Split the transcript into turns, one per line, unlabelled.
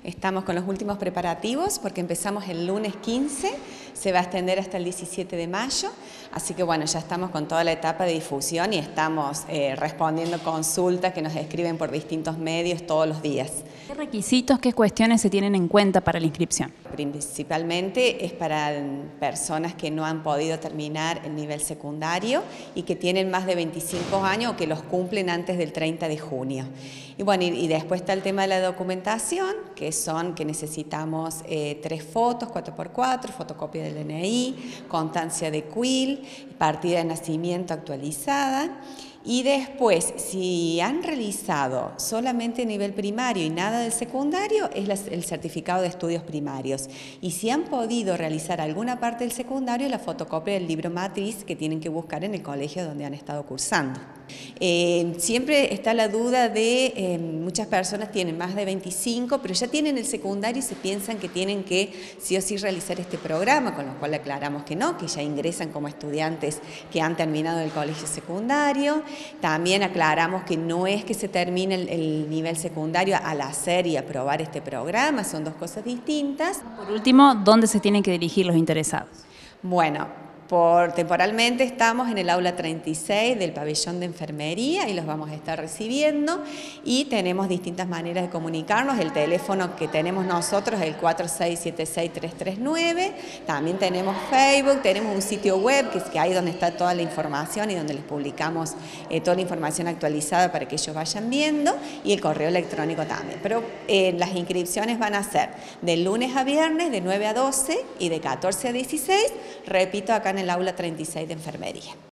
Estamos con los últimos preparativos porque empezamos el lunes 15, se va a extender hasta el 17 de mayo, así que bueno, ya estamos con toda la etapa de difusión y estamos respondiendo consultas que nos escriben por distintos medios todos los días.
¿Qué requisitos, qué cuestiones se tienen en cuenta para la inscripción?
Principalmente es para personas que no han podido terminar el nivel secundario y que tienen más de 25 años o que los cumplen antes del 30 de junio. Y bueno, y después está el tema de la documentación, que necesitamos 3 fotos, 4x4, fotocopia del DNI, constancia de CUIL, partida de nacimiento actualizada. Y después, si han realizado solamente nivel primario y nada del secundario, es el certificado de estudios primarios. Y si han podido realizar alguna parte del secundario, la fotocopia del libro matriz que tienen que buscar en el colegio donde han estado cursando. Siempre está la duda de, muchas personas tienen más de 25, pero ya tienen el secundario y se piensan que tienen que sí o sí realizar este programa, con lo cual aclaramos que no, que ya ingresan como estudiantes que han terminado el colegio secundario. También aclaramos que no es que se termine el nivel secundario al hacer y aprobar este programa, son dos cosas distintas.
Por último, ¿dónde se tienen que dirigir los interesados?
Bueno, temporalmente estamos en el aula 36 del pabellón de enfermería y los vamos a estar recibiendo y tenemos distintas maneras de comunicarnos. El teléfono que tenemos nosotros es el 4676-339, también tenemos Facebook, tenemos un sitio web que es ahí donde está toda la información y donde les publicamos toda la información actualizada para que ellos vayan viendo, y el correo electrónico también. Pero las inscripciones van a ser de lunes a viernes de 9 a 12 y de 14 a 16, repito, acá en el aula 36 de enfermería.